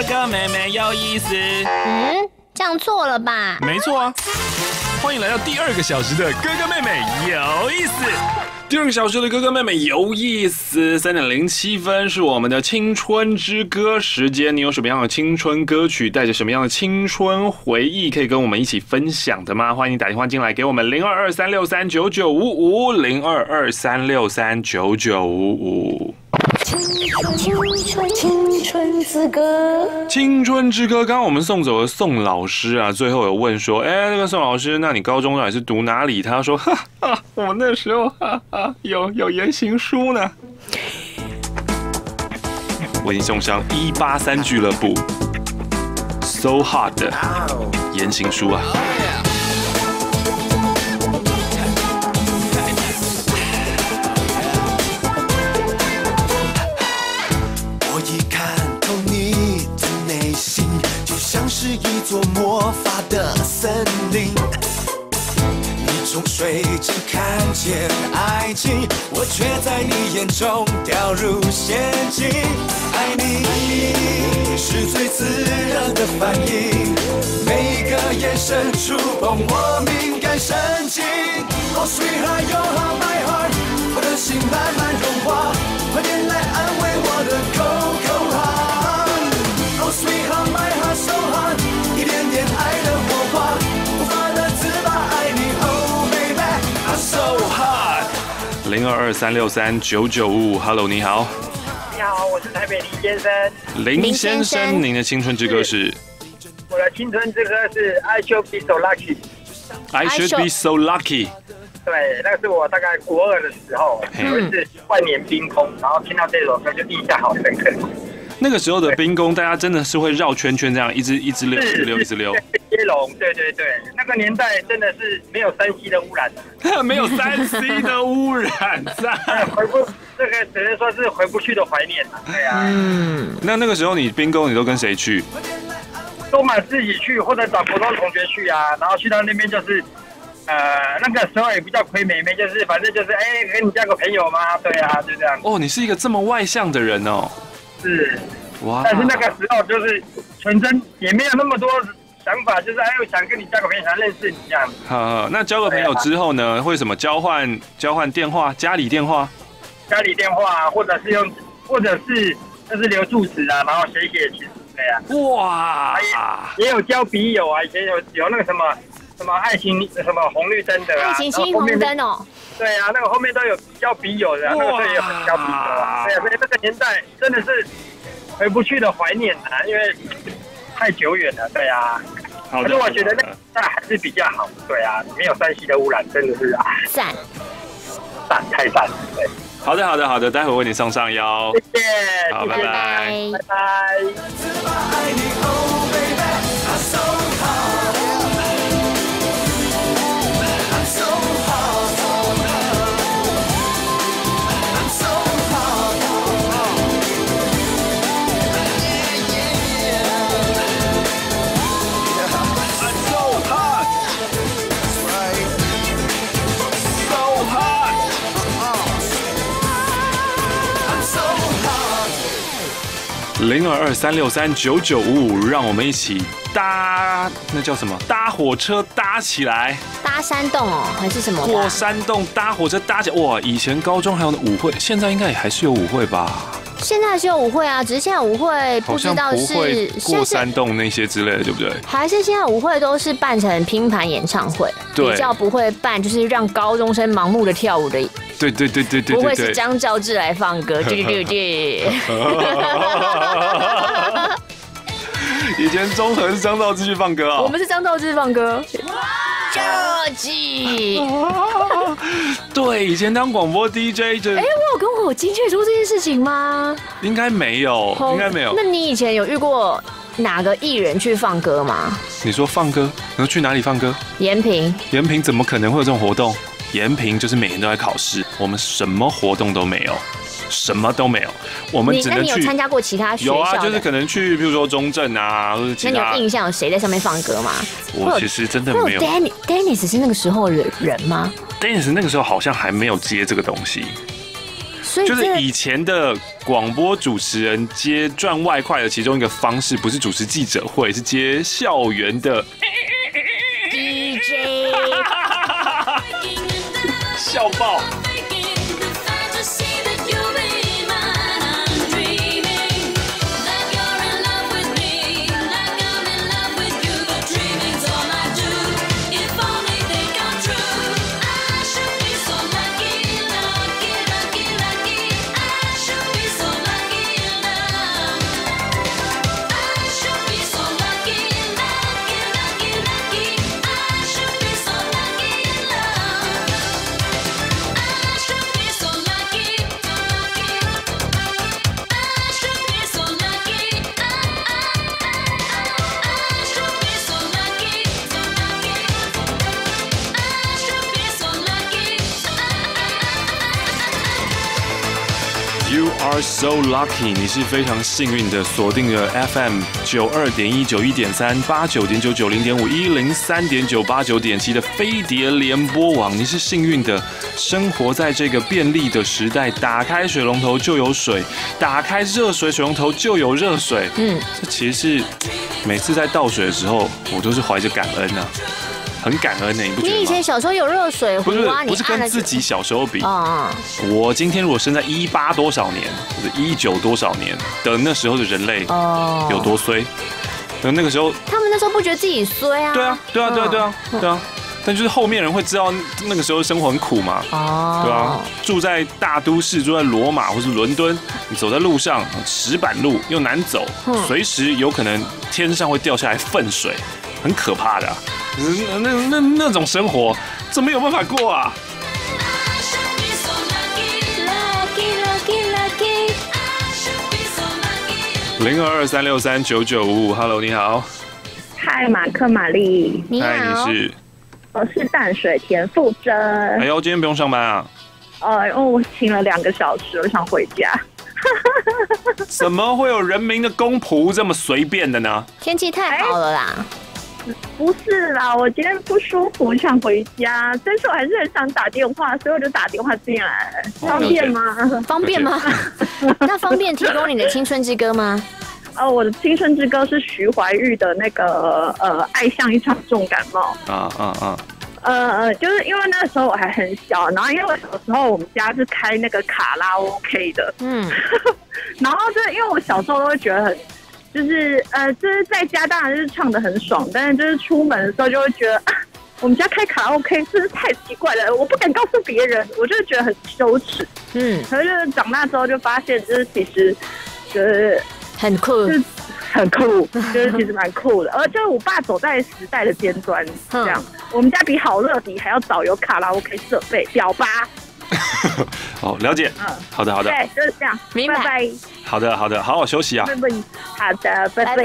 哥妹妹有意思。 这样错了吧？ 没错啊，欢迎来到第2个小时的哥哥妹妹有意思。第2个小时的哥哥妹妹有意思，3:07是我们的青春之歌时间。你有什么样的青春歌曲，带着什么样的青春回忆，可以跟我们一起分享的吗？欢迎你打电话进来给我们0223639955，0223639955。 青春之歌， 青春之歌。刚刚我们送走了宋老师啊，最后有问说，那个宋老师，那你高中到底是读哪里？他说，我那时候有言行书呢。为你送上183俱乐部 So Hot 的言行书啊。 是一座魔法的森林，你从水中看见爱情，我却在你眼中掉入陷阱。爱你是最自然的反应，每个眼神触碰我敏感神经。Oh sweetheart, your heart, my heart， 我的心慢慢融化，快点来安慰我的口喊。Oh sweetheart, my heart so hot， 一点点爱的火花，无法的自拔，爱你 Oh baby I'm so hot。 0223639955 ，Hello， 你好。 你好，我是台北林先生。 林先生，您的青春之歌是？ 我的青春之歌是 I should be so lucky。I should be so lucky。 对，那个是我大概国2的时候，有一次万年冰空，然后听到这首歌就印象好深刻。 那个时候的冰宫，大家真的是会绕圈圈这样，一直溜，一直溜。 接龙，对，那个年代真的是没有3C 的污染， 没有3C 的污染，在这个只能说是回不去的怀念了。对啊， 那个时候你冰宫你都跟谁去？ 都嘛自己去，或者找国中同学去啊，然后去到那边就是。那个时候也不叫亏妹妹，就是反正就是跟你交个朋友嘛，对啊，就这样。 哦，你是一个这么外向的人哦。 是。 哇。 但是那个时候就是纯真，也没有那么多想法，就是我想跟你交个朋友，想认识你这样。 那交个朋友之后呢，会什么交换电话，家里电话， 或者是就是留住址啊，然后写情书对啊。 哇。 也有交笔友啊，以前有那个什么爱情什么红绿灯的啊， 爱情青红灯哦。 对啊，那个后面都有交笔友的，那个时候也有交笔友啊。对啊，所以那个年代真的是回不去的怀念啊，因为太久远了。对啊，可是我觉得那个年代还是比较好。对啊，没有3C 的污染，真的是赞， 太赞了。对， 好的，待会为你送上腰。 谢谢， 好，拜拜。0223639955，让我们一起搭，那叫什么？搭火车搭起来。 搭山洞哦，还是什么？ 过山洞搭火车搭起来。哇，以前高中还有舞会，现在应该也还是有舞会吧？ 现在还是有舞会啊，只是现在舞会不知道是过山洞那些之类的，对不对？ 还是现在舞会都是办成拼盘演唱会，比较不会办就是让高中生盲目的跳舞的。 对，不会是张兆志来放歌，对。 以前中和是张兆志去放歌啊， 我们是张兆志放歌。兆志， 对，以前当广播 DJ 就， 我有跟我金雀说这件事情吗？ 应该没有。 那你以前有遇过哪个艺人去放歌吗？ 你说放歌，然后去哪里放歌？ 延平怎么可能会有这种活动？延平就是每年都在考试，我们什么活动都没有。什么都没有，我们只能去。 那你有参加过其他学校的？ 有啊，就是可能去，比如说中正啊，或者其他。 那你有印象有谁在上面放歌吗？ 我其实真的没有。 Dennis 是那个时候的人吗？ Dennis 那个时候好像还没有接这个东西， 所以就是以前的广播主持人接赚外快的其中一个方式，不是主持记者会，是接校园的 DJ， 笑爆。You are so lucky， 你是非常幸运的，锁定了 FM 92.1、91.3、89.9、90.5、103.9、89.7的飞碟联播网，你是幸运的，生活在这个便利的时代，打开水龙头就有水，打开热水水龙头就有热水。这其实是每次在倒水的时候，我都是怀着感恩啊。很感恩的，你不觉得吗？ 你以前小时候有热水壶啊？ 不是跟自己小时候比。我今天如果生在18多少年或者19多少年的那时候的人类，有多衰？那个时候， 他们那时候不觉得自己衰啊？ 对啊。但就是后面人会知道那个时候生活很苦嘛，对吧？住在大都市，住在罗马或是伦敦，你走在路上，石板路又难走，随时有可能天上会掉下来粪水，很可怕的。那种生活怎么有办法过啊？0223639955 ，Hello， 你好。 嗨，马克玛丽。 你好。 你是？ 我是淡水田馥甄。 哎呦，今天不用上班啊？ 因为我请了2个小时，我想回家。 怎么会有人民的公仆这么随便的呢？ 天气太好了啦。 不是啦，我今天不舒服，想回家，但是我还是很想打电话，所以我就打电话进来，方便吗？ 方便吗？那方便提供你的青春之歌吗？ 我的青春之歌是徐怀钰的那个爱像一场重感冒。就是因为那个时候我还很小，然后因为我小时候我们家是开那个卡拉 OK 的，然后就是因为我小时候都会觉得很。就是在家当然是唱得很爽，但是就是出门的时候就会觉得我们家开卡拉 OK 真是太奇怪了，我不敢告诉别人，我就觉得很羞耻。可是就是长大之后就发现，就是其实就是很酷， 很酷，就是其实蛮酷的。就是我爸走在时代的尖端，这样。我们家比好乐迪还要早有卡拉 OK 设备，表吧。 好，了解。好的。 对，就是这样。 明白。 拜拜。 好的，好好休息啊。 好的，拜拜。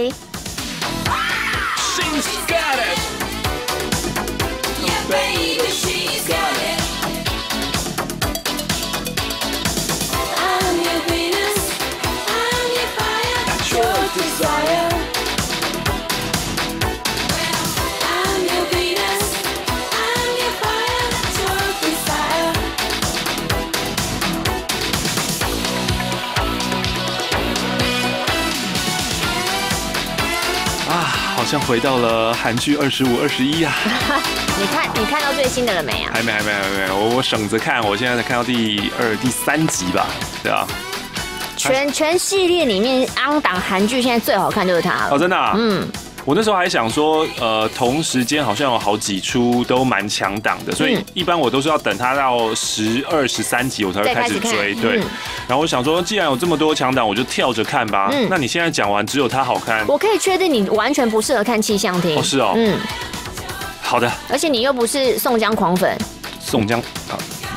好像回到了韩剧25、21啊！ 你看到最新的了没啊？ 还没，我省着看，我现在才看到第2、第3集吧，对啊。 全系列里面昂档韩剧现在最好看就是它了。 哦，真的啊？我那时候还想说，同时间好像有好几出都蛮强档的，所以一般我都是要等它到12、13集我才会开始追。对，然后我想说，既然有这么多强档，我就跳着看吧。那你现在讲完，只有它好看， 我可以确定你完全不适合看气象厅。 哦，是哦。好的。 而且你又不是宋江狂粉。 宋江啊。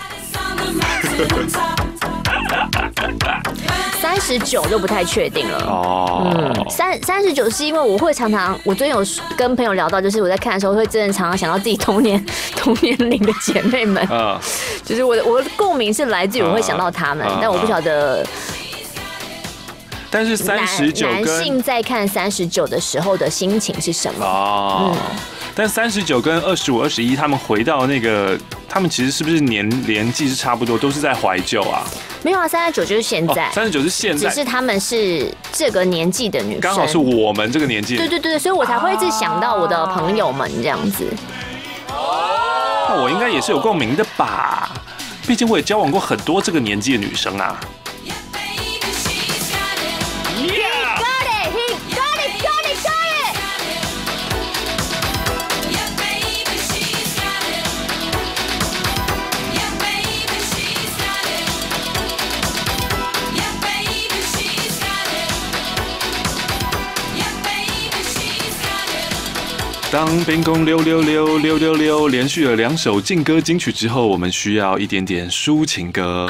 39就不太确定了。39是因为我会常常，我最近有跟朋友聊到，就是我在看的时候会真的常常想到自己同年龄的姐妹们。就是我的共鸣是来自于我会想到他们，但我不晓得。 但是39跟男性在看39的时候的心情是什么？ 但39跟25、21，他们回到那个，他们其实是不是年纪是差不多，都是在怀旧啊？ 没有啊，39就是现在 ，39是现在， 只是他们是这个年纪的女生， 刚好是我们这个年纪。 对，所以我才会一直想到我的朋友们这样子。 那我应该也是有共鸣的吧？毕竟我也交往过很多这个年纪的女生啊。当冰宫666连续了2首劲歌金曲之后，我们需要一点点抒情歌。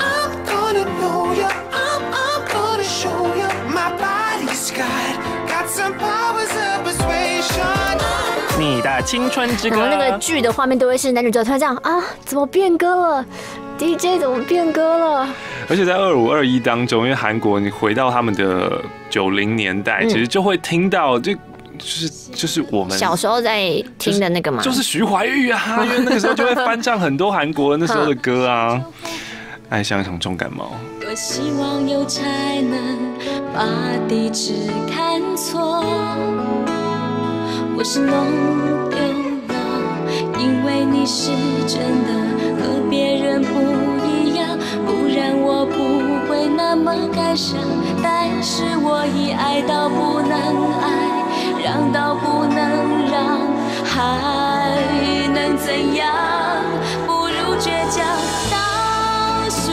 你的青春之歌， 然后那个剧的画面都会是男女主角突然这样啊，怎么变歌了 ？DJ 怎么变歌了？ 而且在25、21当中，因为韩国你回到他们的90年代，其实就会听到就是我们小时候在听的那个嘛， 就是徐怀钰啊，因为那个时候就会翻唱很多韩国那时候的歌啊。爱像一场重感冒。 多希望有才能把地址看错，我是弄丢了，因为你是真的和别人不一样，不然我不会那么感伤。但是我已爱到不能爱，让到不能让，还能怎样？不如倔强。倒数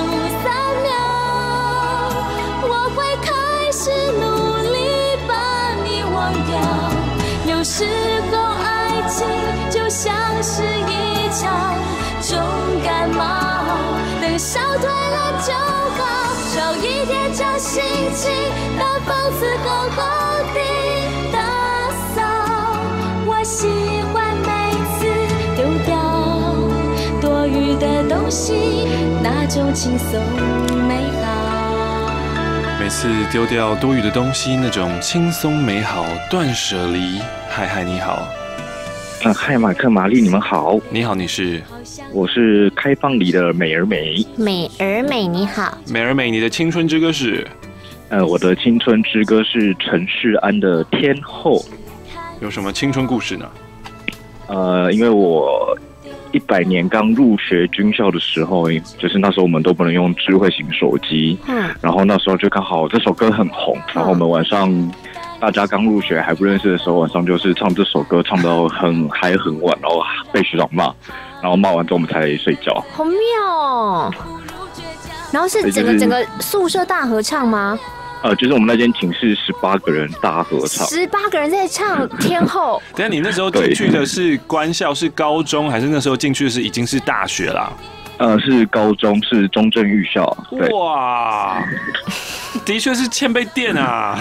3秒，我会开始努力把你忘掉。有时候爱情就像是一场重感冒，等烧退了就好，少一点将心情当房子好好地打扫。我喜欢每次丢掉多余的东西，那种轻松美好。 每次丢掉多余的东西，那种轻松美好，断舍离。嗨，你好。 嗨，马克、玛丽，你们好。 你好，你是？ 我是开放里的美而美。 美而美，你好。 美而美，你的青春之歌是？ 我的青春之歌是陈世安的《天后》。 有什么青春故事呢？ 因为我100年刚入学军校的时候，就是那时候我们都不能用智慧型手机，然后那时候就刚好这首歌很红，然后我们晚上大家刚入学还不认识的时候，晚上就是唱这首歌，唱到很晚，然后被学长骂，然后骂完之后我们才睡觉。 好妙哦！然后是整个宿舍大合唱吗？ 就是我们那间寝室18个人大合唱 ，18个人在唱《天后》。 等一下，你那时候进去的是官校，是高中，还是那时候进去的是已经是大学啦？ 是高中，是中正预校。 哇，的确是欠被电啊！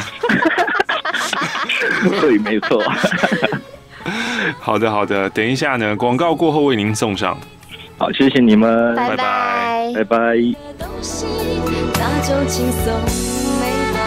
对，没错。 好的，等一下呢，广告过后为您送上。 好，谢谢你们， 拜拜， 拜拜。 那种轻松美好。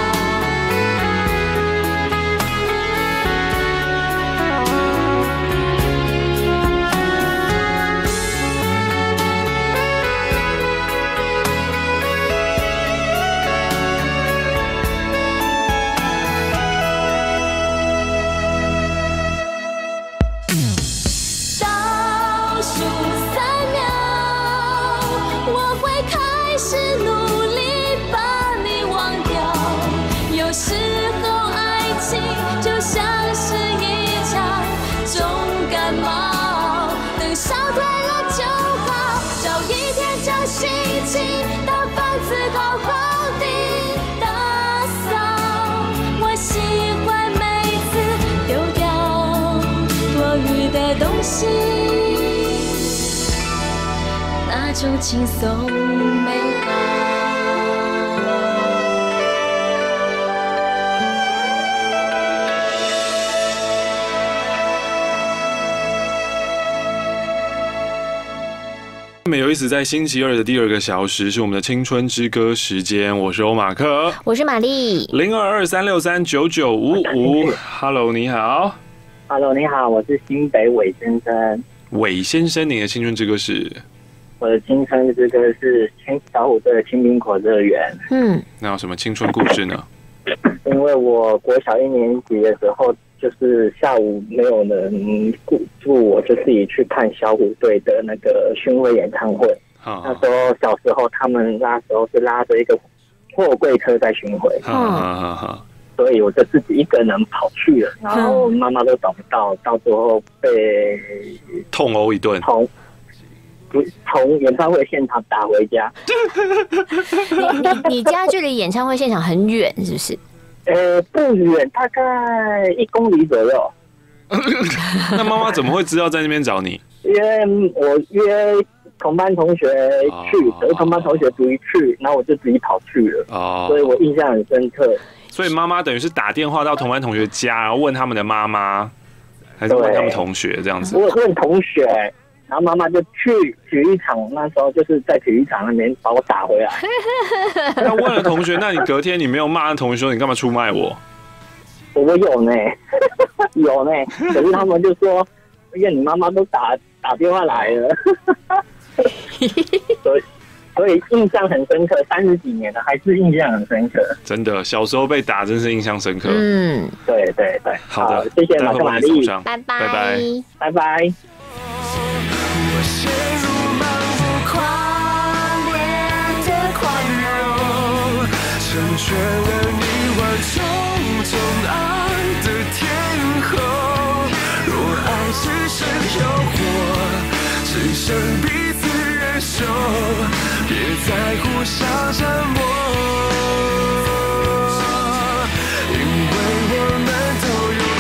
倒数3秒，我会开始努力把你忘掉。有时候爱情就像是一场重感冒，等烧退了就好，找一天将心情当房子好好地打扫。我喜欢每次丢掉多余的东西，那种轻松美好。 美有意思，在星期二的第2个小时是我们的青春之歌时间，我是欧马克， 我是玛丽， 0223639955，Hello， 你好。 Hello， 你好，我是新北韦先生。 韦先生，你的青春之歌是？ 我的青春之歌是小虎队的《青苹果乐园》。 那有什么青春故事呢？ 因为我国小1年级的时候，就是下午没有人顾住，我就自己去看小虎队的那个巡回演唱会。那时候小时候，他们那时候是拉着一个货柜车在巡回。所以我就自己一个人跑去了，然后妈妈都找不到，到最后被痛殴一顿， 从演唱会现场打回家。 你家距离演唱会现场很远是不是？ 不远，大概1公里左右。 那妈妈怎么会知道在那边找你？ 因为我约同班同学去，可是同班同学不去，然后我就自己跑去了。所以我印象很深刻。 所以妈妈等于是打电话到同班同学家，然后问他们的妈妈，还是问他们同学这样子？ 我问同学，然后妈妈就去体育场，那时候就是在体育场那边把我打回来。 那问了同学，那你隔天你没有骂同学说你干嘛出卖我？ 我有呢，有呢，可是他们就说，因为你妈妈都打电话来了。所以印象很深刻，30几年了，还是印象很深刻。 真的，小时候被打真是印象深刻。 对。 好的， 谢谢马克玛丽， 拜拜， 拜拜。 我陷入漫无狂烈的宽容，成全了你万种种爱的天候。若爱只剩诱惑，只剩彼此忍受。别再互相折磨，因为我们都有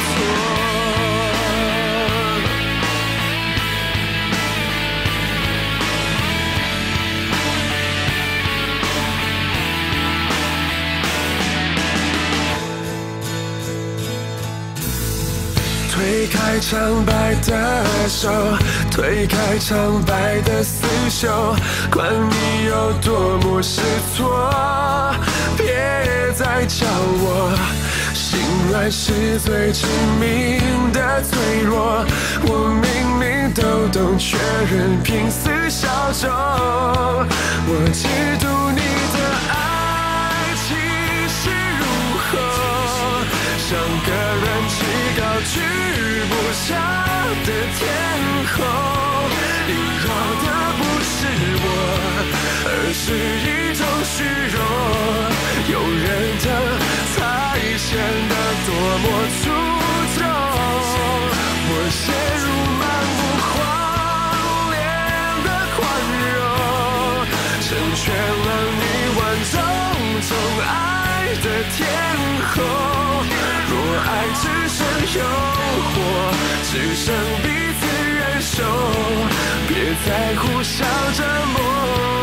推开苍白的手，推开苍白的厮守，管你有多么失措，别再叫我心软是最致命的脆弱。我明明都懂，却任凭死效忠。我嫉妒你的爱情是如何，像个人气高举不下的天后。你要的不是我，而是一种虚荣。有人的才显得多么出众。我陷入漫无荒凉的宽容，成全了你万种种爱的天后。若爱只剩诱惑，只剩彼此忍受，别再互相折磨。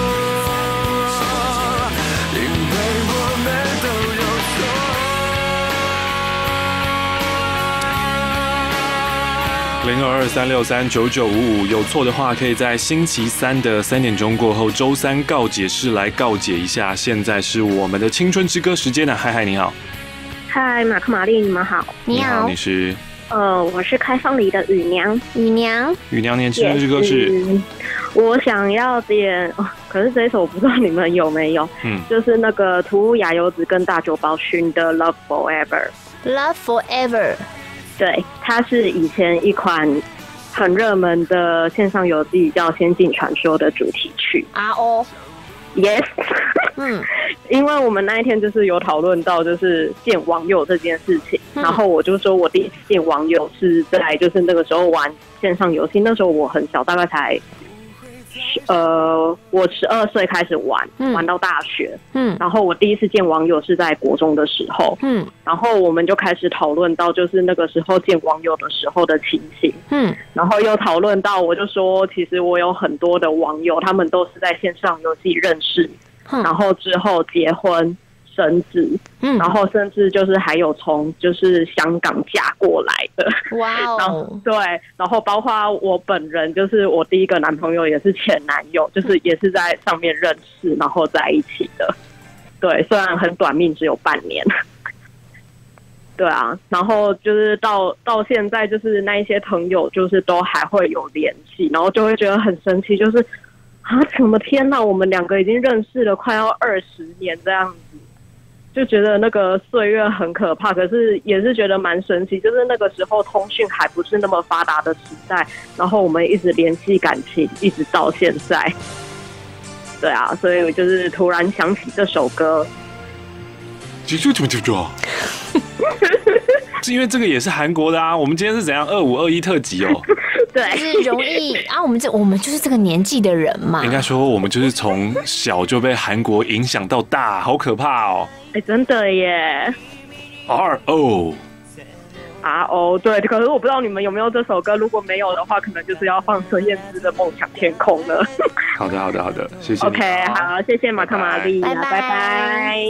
0223639955，有错的话可以在星期三的3点钟过后，周三告解室来告解一下。现在是我们的青春之歌时间呢。嗨，你好。 嗨，马克玛丽，你们好。 你好， 你是？ 我是开放里的雨娘。雨娘， 你的青春之歌是？ 我想要点，可是这一首我不知道你们有没有。就是那个涂亚由子跟大久保勋的《Love Forever》。Love Forever。 对，它是以前一款很热门的线上游戏叫《仙境传说》的主题曲。Yes， 因为我们那一天就是有讨论到就是见网友这件事情，然后我就说我第一次见网友是在就是那个时候玩线上游戏，那时候我很小，大概才我12岁开始玩，玩到大学，然后我第一次见网友是在国中的时候，然后我们就开始讨论到就是那个时候见网友的时候的情形，然后又讨论到我就说其实我有很多的网友，他们都是在线上游戏认识，然后之后结婚生子，然后甚至就是还有从就是香港嫁过来的，然后对，然后包括我本人，就是我第一个男朋友也是前男友，就是也是在上面认识，然后在一起的，对，虽然很短命，只有半年。 对啊，然后就是到现在，就是那一些朋友，就是都还会有联系，然后就会觉得很生气，就是啊，怎么天哪，我们2个已经认识了快要20年这样子，就觉得那个岁月很可怕，可是也是觉得蛮神奇，就是那个时候通讯还不是那么发达的时代，然后我们一直联系感情，一直到现在。对啊，所以我就是突然想起这首歌。 是因为这个也是韩国的啊。我们今天是怎样2521特辑哦？ 对，就是容易啊。我们就是这个年纪的人嘛。 应该说我们就是从小就被韩国影响到大，好可怕哦。 真的耶。 RO。 RO 对，可是我不知道你们有没有这首歌，如果没有的话，可能就是要放孙燕姿的《梦想天空》了。 好的，谢謝。 OK， 好，謝謝馬克瑪麗，拜拜。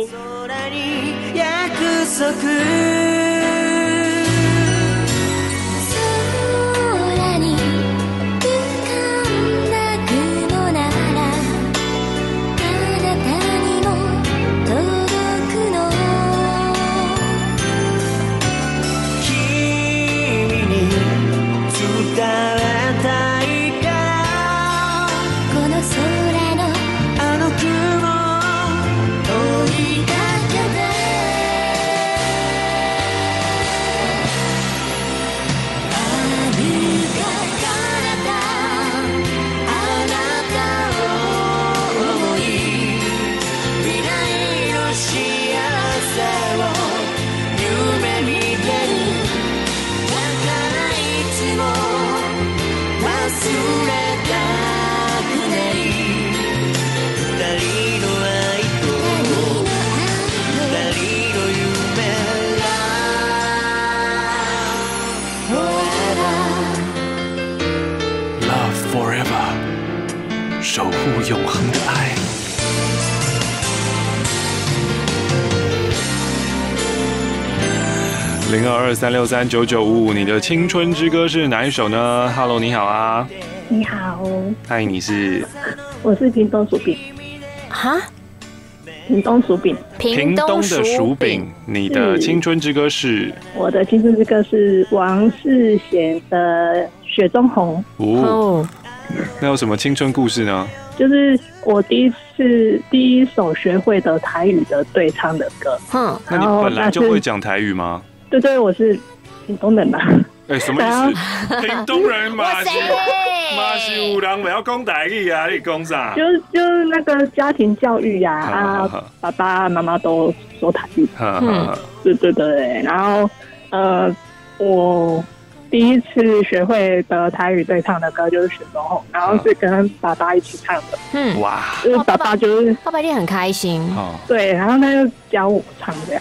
守护永恒的爱。0223639955，你的青春之歌是哪一首呢 ？Hello， 你好啊。 你好。 嗨，你是？ 我是屏东薯饼。 哈？ 屏东薯饼。 屏东的薯饼。你的青春之歌是？ 我的青春之歌是王世贤的《雪中红》。 哦。那有什么青春故事呢？ 就是我第一首学会的台语的对唱的歌。 那你本来就会讲台语吗？ 对，我是屏东人嘛。 什么意思？屏东人嘛是有人不要讲台语啊，你讲啥？ 就是那个家庭教育呀，爸爸妈妈都说台语。对，然后我第一次学会的台语对唱的歌就是《雪中红》，然后是跟爸爸一起唱的。 哇！ 就是爸爸爸一定很开心。 对，然后他就教我唱这样。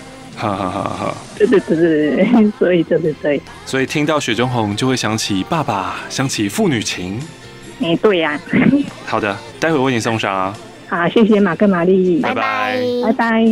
对，所以就是这样。 所以听到《雪中红》就会想起爸爸，想起父女情。 对呀。 好的，待会为你送上啊。 好，谢谢马克玛丽， 拜拜， 拜拜。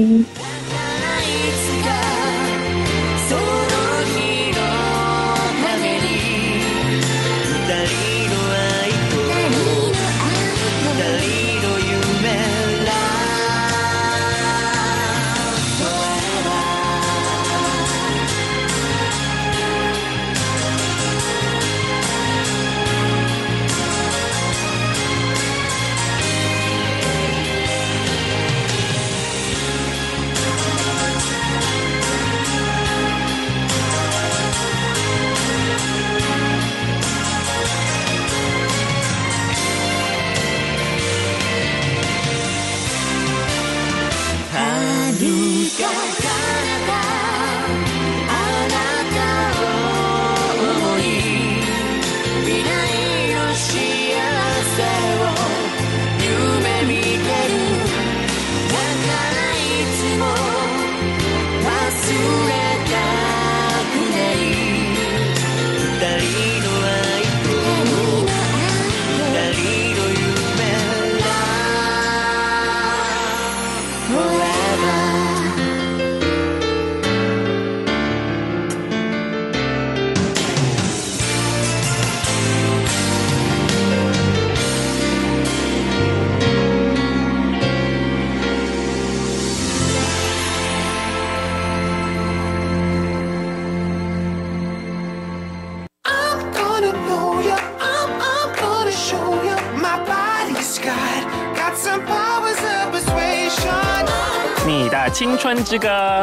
青春之歌。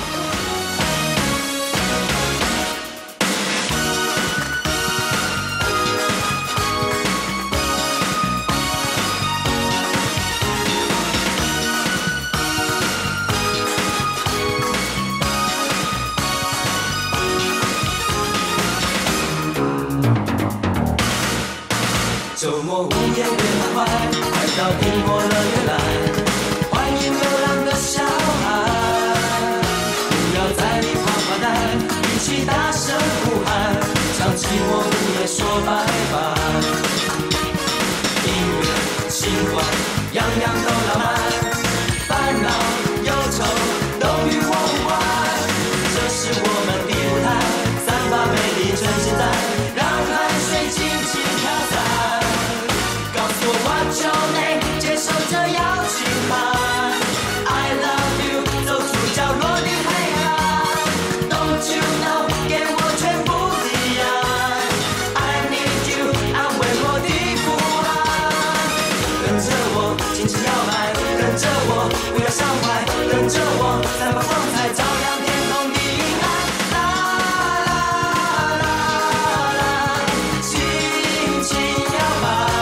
周末午夜别太坏，快到苹果乐园来，欢迎流浪的小孩，不要在里发发呆，一起大声呼喊，向寂寞午夜说拜拜。音乐、情怀，样样都浪漫，烦恼、忧愁都与我无关，这是我们的舞台，散发美丽呈现在，让汗水尽情飘散。What's your name？ 接受这邀请函 ，I love you， 走出角落的黑暗。Don't you know？ 给我全部的爱 ，I need you， 安慰我的不安。跟着我尽情摇摆，跟着我不要伤怀，跟着我散发光彩，照亮天空的阴暗。啦啦啦啦，轻轻摇摆。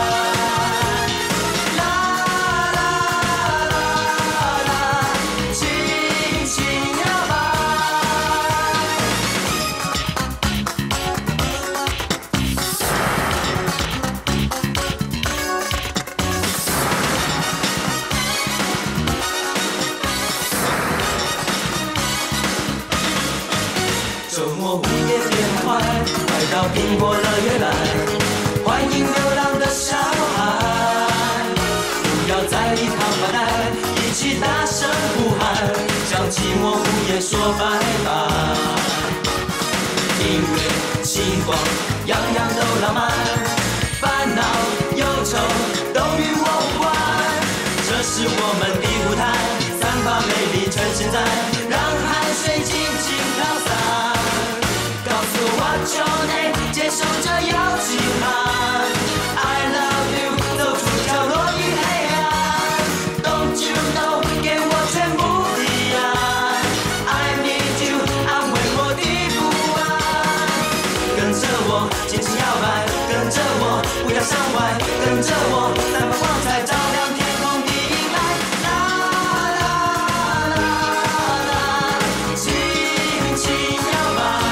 到苹果乐园来，欢迎流浪的小孩，不要在里躺发呆，一起大声呼喊，向寂寞午夜说拜拜。音乐、星光，样样都浪漫，烦恼、忧愁都与我无关，这是我们的舞台，散发美丽呈现在，让汗水尽情飘散。告诉我 What's your name？ 接受这邀请函 ，I love you， 走出角落的黑暗。Don't you know？ 给我全部的爱 ，I need you， 安慰我的不安。跟着我尽情摇摆，跟着我不要伤怀，跟着我散发光彩，照亮天空的阴霾。啦啦啦啦，轻轻摇摆。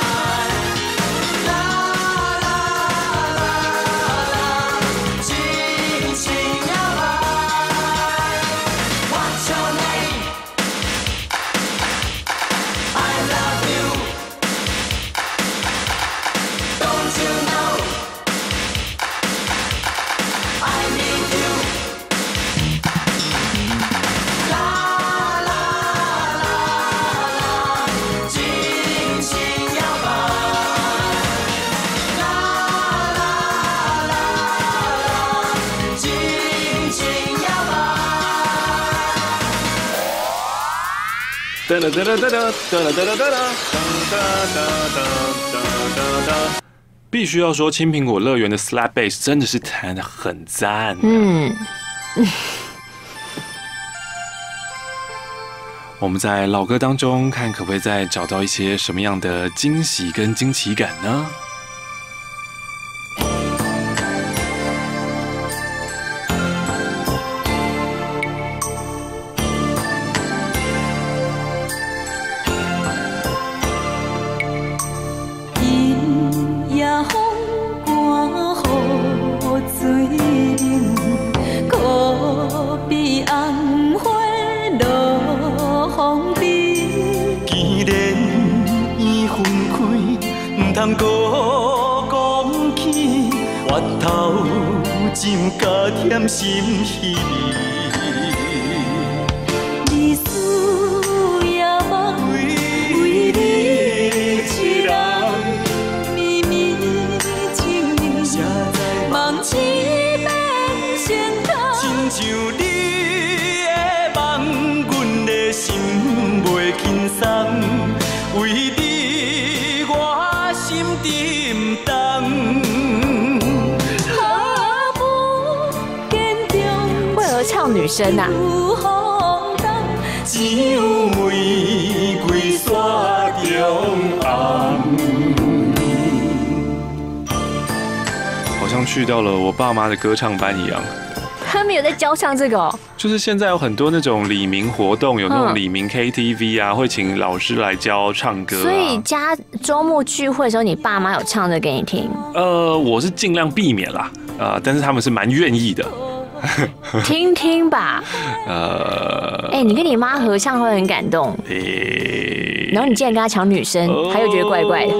必须要说，青苹果乐园的 slap bass 真的是弹得很赞。我们在老歌当中看，可不可以再找到一些什么样的惊喜跟惊奇感呢？ 心稀你需要为你一人秘密情意写在梦痴变成汤亲像你的梦阮的心袂轻松为你我心沉重唱女生啊， 只有玫瑰山中红。 好像去到了我爸妈的歌唱班一样。 他们有在教唱这个哦？ 就是现在有很多那种李明活动，有那种李明 KTV 啊，会请老师来教唱歌。 所以周末聚会的时候，你爸妈有唱的给你听？ 我是尽量避免啦，但是他们是蛮愿意的。 听听吧。你跟你妈合唱会很感动。然后你竟然跟她抢女生，她又觉得怪怪的。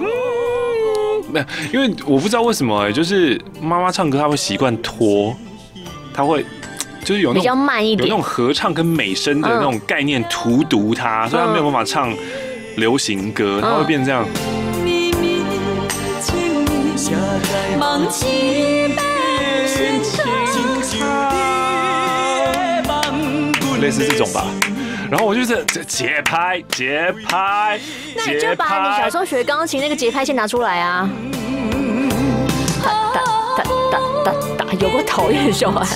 因为我不知道为什么，就是妈妈唱歌她会习惯拖，她会就是有那种比较慢一点， 有那种合唱跟美声的那种概念荼毒她，所以她没有办法唱流行歌，她会变这样。类似这种吧，然后我就是节拍， 那你就把你小时候学钢琴那个节拍先拿出来啊！打，有个讨厌的小孩。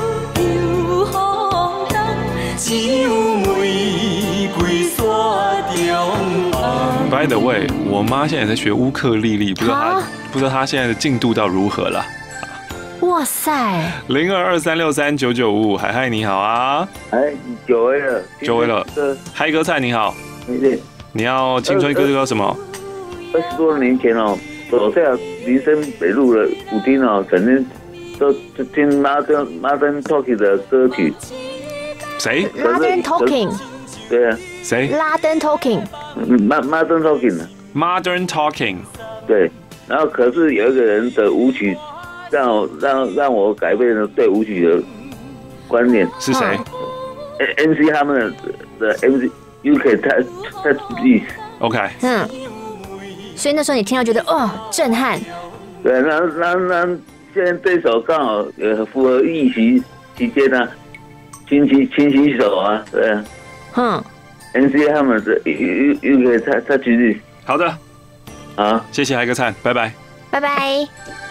By the way， 我妈现在在学乌克丽丽，不知道她现在的进度到如何了。 哇塞 ！0223639955，海海你好啊！ 久违了， 嗨歌菜你好，你要青春歌歌什么 ？20多年前哦，走下林森北路的舞厅哦，整天都听 Modern Talking 的歌曲。 谁 ？Modern Talking。 对啊。 谁 ？Modern Talking。Modern Talking。Modern Talking。 对，然后可是有一个人的舞曲。让我改变了对舞曲的观念。 是谁 ？MC 他们的 MC UK Touch This。OK。 所以那时候你听到觉得震撼。 对，那现在这首刚好符合疫情期间呢，清洗手啊，对啊。MC 他们的 UK Touch This。 好的。 好， 谢谢海哥灿，拜拜。 拜拜。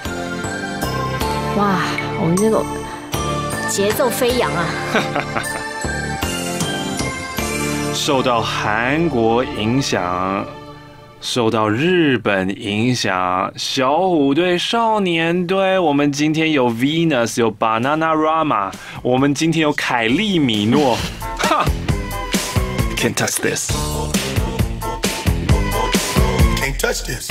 哇，我们这个节奏飞扬啊！ 受到韩国影响，受到日本影响，小虎队、少年队，我们今天有 Venus， 有 Bananarama， 我们今天有凯利米诺，哈 ！Can't touch this. Can't touch this.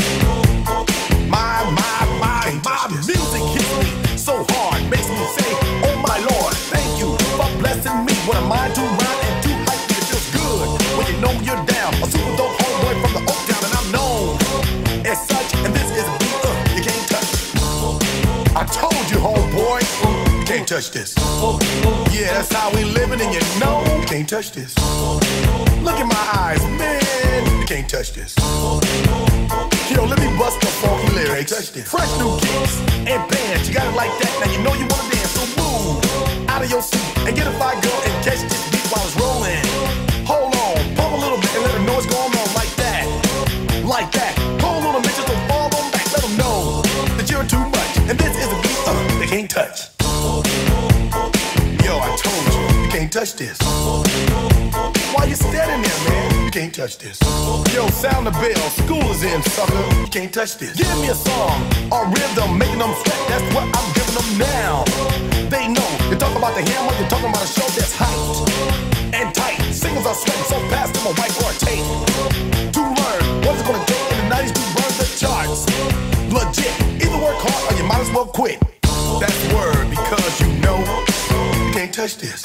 My music hits me so hard, makes me say, oh my Lord, thank you for blessing me. What a mind to rhyme and to hype me, it feels good when you know you're down. A super dope homeboy from the Oak Town, and I'm known as such. And this is a beat you can't touch. I told you, homeboy, you can't touch this. Yeah, that's how we living, and you know you can't touch this. Look in my eyes, man, you can't touch this. Yo, let me bust the funky lyrics. Fresh new kicks and bands, you got it like that. Now you know you wanna dance, so move out of your seat and get a fire girl and catch this beat while it's rolling. Hold on, pump a little bit and let them know what's going on like that, like that. Pull a little bit just don't fall on back. Let them know that you're too much, and this is a beat they can't touch. Yo, I told you can't touch this. Why you standing there, man? You can't touch this. Yo, sound the bell, school is in, sucker. You can't touch this. Give me a song, a rhythm, making them sweat. That's what I'm giving them now. They know. You talk about the hammer, you're talking about a show that's hyped and tight. Singles are sweating so fast, them a white or a tape. To learn what's it gonna take in the 90s to burn the charts. Legit. Either work hard or you might as well quit. That's word because you know you can't touch this.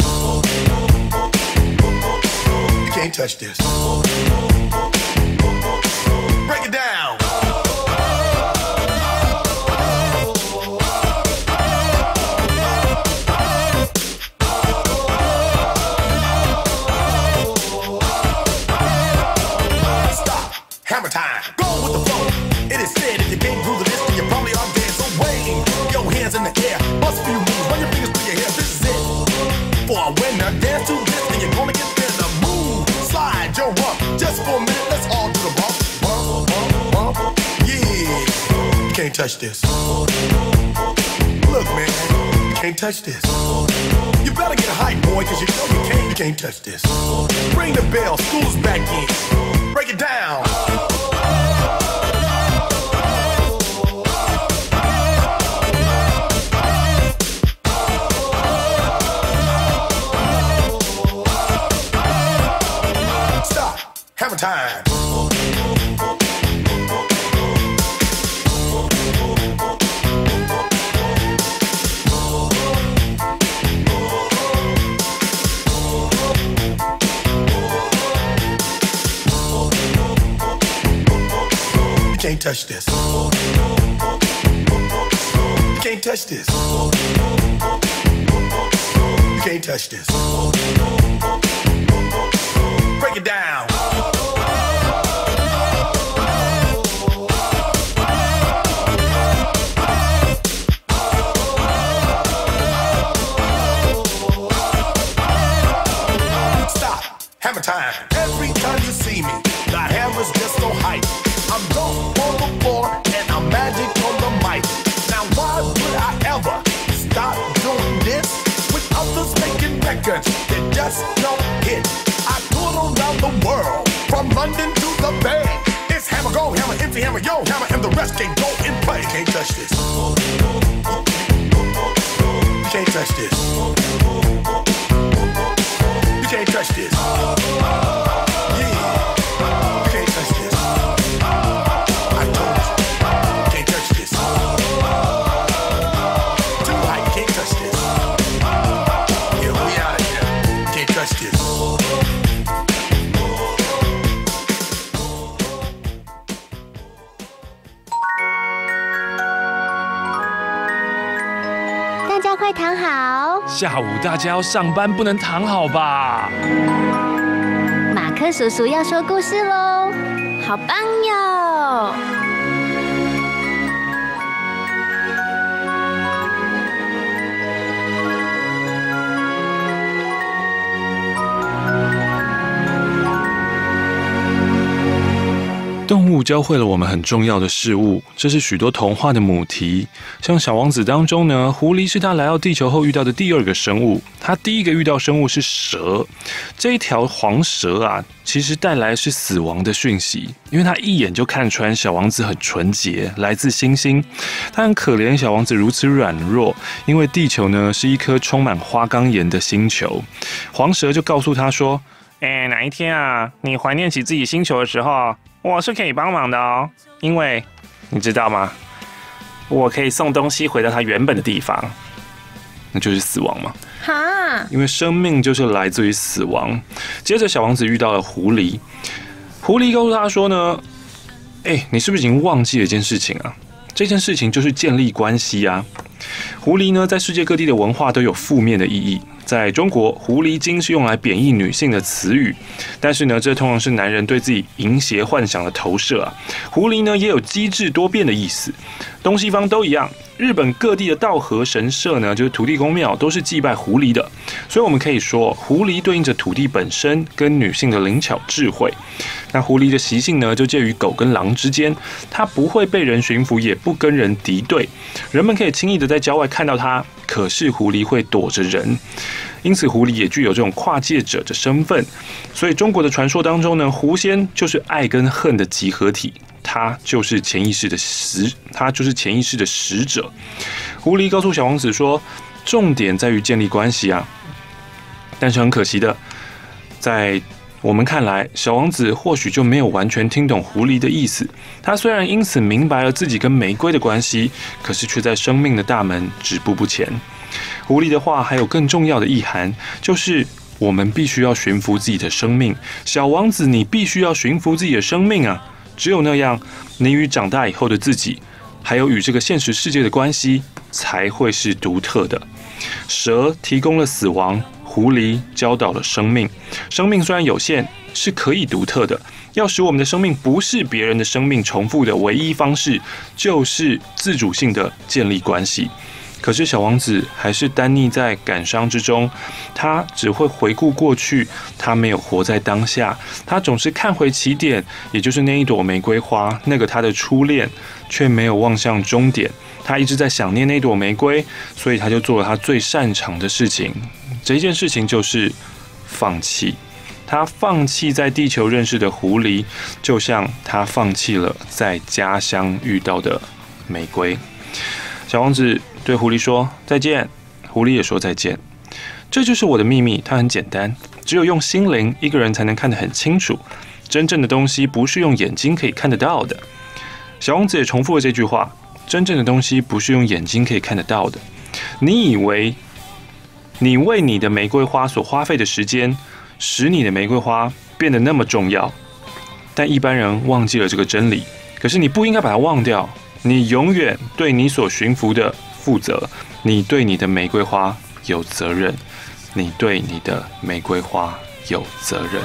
You can't touch this. Break it down. Stop. Hammer time. Go with the flow. It is said if you can't groove to this, then you probably are dead. So wave your hands in the air. Bust a few moves. Run your fingers through your hair. This is it. For a winner, dance to this, and you're gonna get there. The move, slide your rump. Just for a minute, let's all do the bump. Bump, bump, bump. Yeah. You can't touch this. Look, man. You can't touch this. You better get hype, boy, cause you know you can't touch this. Ring the bell, school's back in. Break it down. Stop. Hammer time. You can't touch this. You can't touch this. You can't touch this. Break it down. Stop. Hammer time. Every time you see me, the hammer's just so hype. I'm dope on the floor and I'm magic on the mic. Now why would I ever stop doing this? With others making records that just don't hit. I tour around the world, from London to the Bay. It's hammer go, hammer empty, hammer yo, hammer, and the rest can go and play. You can't touch this. You can't touch this. You can't touch this. 大家快躺好。 下午大家要上班，不能躺好吧？ 马克叔叔要说故事喽，好棒哟！ 动物教会了我们很重要的事物，这是许多童话的母题。像《小王子》当中呢，狐狸是他来到地球后遇到的第二个生物。他第一个遇到生物是蛇，这一条黄蛇啊，其实带来是死亡的讯息，因为他一眼就看穿小王子很纯洁，来自星星。他很可怜小王子如此软弱，因为地球呢是一颗充满花岗岩的星球。黄蛇就告诉他说：“哪一天啊，你怀念起自己星球的时候，我是可以帮忙的哦，因为你知道吗？我可以送东西回到它原本的地方，那就是死亡嘛。哈，因为生命就是来自于死亡。接着，小王子遇到了狐狸，狐狸告诉他说呢，你是不是已经忘记了一件事情啊？这件事情就是建立关系啊。狐狸呢，在世界各地的文化都有负面的意义。在中国，狐狸精是用来贬义女性的词语，但是呢，这通常是男人对自己淫邪幻想的投射啊。狐狸呢，也有机智多变的意思，东西方都一样。日本各地的稻荷神社呢，就是土地公庙，都是祭拜狐狸的，所以我们可以说，狐狸对应着土地本身跟女性的灵巧智慧。那狐狸的习性呢，就介于狗跟狼之间，它不会被人驯服，也不跟人敌对，人们可以轻易的在郊外看到它，可是狐狸会躲着人，因此狐狸也具有这种跨界者的身份。所以中国的传说当中呢，狐仙就是爱跟恨的集合体。他就是潜意识的使者。狐狸告诉小王子说，重点在于建立关系啊。但是很可惜的，在我们看来，小王子或许就没有完全听懂狐狸的意思。他虽然因此明白了自己跟玫瑰的关系，可是却在生命的大门止步不前。狐狸的话还有更重要的意涵，就是我们必须要驯服自己的生命。小王子，你必须要驯服自己的生命啊！只有那样，你与长大以后的自己，还有与这个现实世界的关系，才会是独特的。蛇提供了死亡，狐狸教导了生命。生命虽然有限，是可以独特的。要使我们的生命不是别人的生命重复的唯一方式，就是自主性的建立关系。可是小王子还是单溺在感伤之中，他只会回顾过去，他没有活在当下，他总是看回起点，也就是那一朵玫瑰花，那个他的初恋，却没有望向终点。 他一直在想念那朵玫瑰，所以他就做了他最擅长的事情。这件事情就是放弃。他放弃在地球认识的狐狸，就像他放弃了在家乡遇到的玫瑰。小王子对狐狸说再见，狐狸也说再见。这就是我的秘密，它很简单，只有用心灵，一个人才能看得很清楚。真正的东西不是用眼睛可以看得到的。小王子也重复了这句话，真正的东西不是用眼睛可以看得到的。你以为你为你的玫瑰花所花费的时间，使你的玫瑰花变得那么重要，但一般人忘记了这个真理。可是你不应该把它忘掉，你永远对你所驯服的负责，你对你的玫瑰花有责任，你对你的玫瑰花有责任。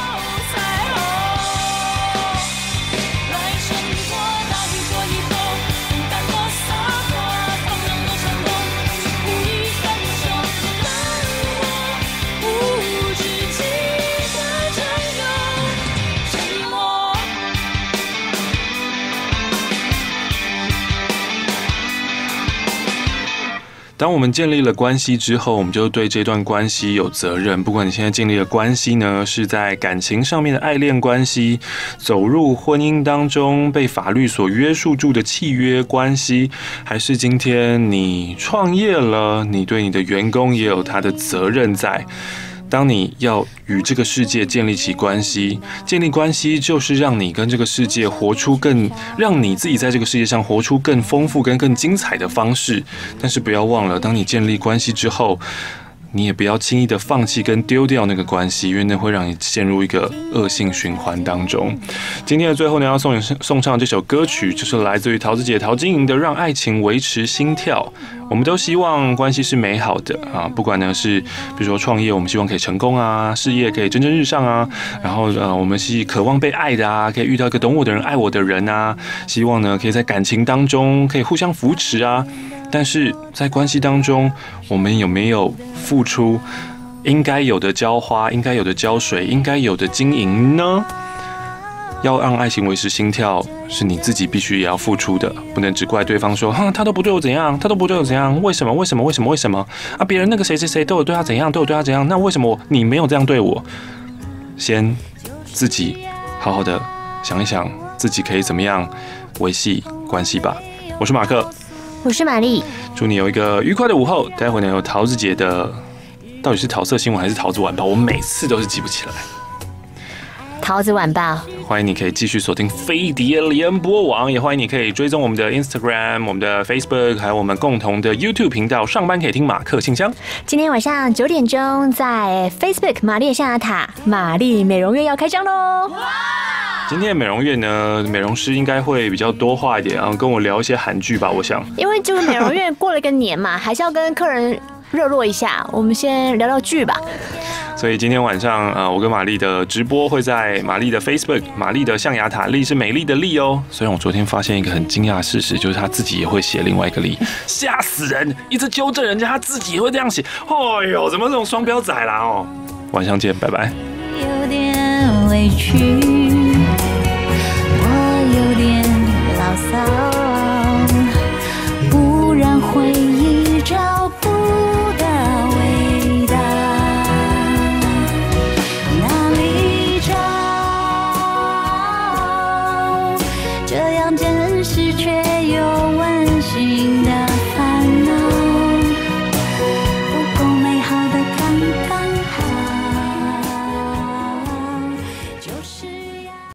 当我们建立了关系之后，我们就对这段关系有责任。不管你现在建立的关系呢，是在感情上面的爱恋关系，走入婚姻当中被法律所约束住的契约关系，还是今天你创业了，你对你的员工也有他的责任在。当你要与这个世界建立起关系，建立关系就是让你跟这个世界活出让你自己在这个世界上活出更丰富跟更精彩的方式。但是不要忘了，当你建立关系之后，你也不要轻易的放弃跟丢掉那个关系，因为那会让你陷入一个恶性循环当中。今天的最后呢，要送上这首歌曲，就是来自于陶子姐陶晶莹的《让爱情维持心跳》。我们都希望关系是美好的啊，不管呢是比如说创业，我们希望可以成功啊，事业可以蒸蒸日上啊，然后我们是渴望被爱的啊，可以遇到一个懂我的人、爱我的人啊，希望呢可以在感情当中可以互相扶持啊。但是在关系当中，我们有没有付出应该有的浇花、应该有的浇水、应该有的经营呢？要让爱情维持心跳，是你自己必须也要付出的，不能只怪对方说，他都不对我怎样，他都不对我怎样，为什么啊？别人那个谁谁谁都有对他怎样，都有对他怎样，那为什么你没有这样对我？先自己好好的想一想，自己可以怎么样维系关系吧。我是马克， 我是玛丽， 祝你有一个愉快的午后。待会呢有桃子姐的，到底是桃色新闻还是桃子晚报？我每次都是记不起来。 桃子晚报， 欢迎你可以继续锁定飞碟联播网，也欢迎你可以追踪我们的 Instagram、我们的 Facebook， 还有我们共同的 YouTube 频道。上班可以听马克信箱。 今天晚上9点钟在 Facebook 玛丽象牙塔玛丽美容院要开张喽！ 今天的美容院呢，美容师应该会比较多话一点，然后跟我聊一些韩剧吧，我想。 因为就是美容院过了一个年嘛，还是要跟客人热络一下。我们先聊聊剧吧。 所以今天晚上，我跟玛丽的直播会在玛丽的 Facebook， 玛丽的象牙塔，丽是美丽的丽哦。虽然我昨天发现一个很惊讶的事实，就是她自己也会写另外一个丽，吓死人！一直纠正人家，她自己也会这样写。哎呦，怎么这种双标仔啦哦！晚上见，拜拜。有点委屈。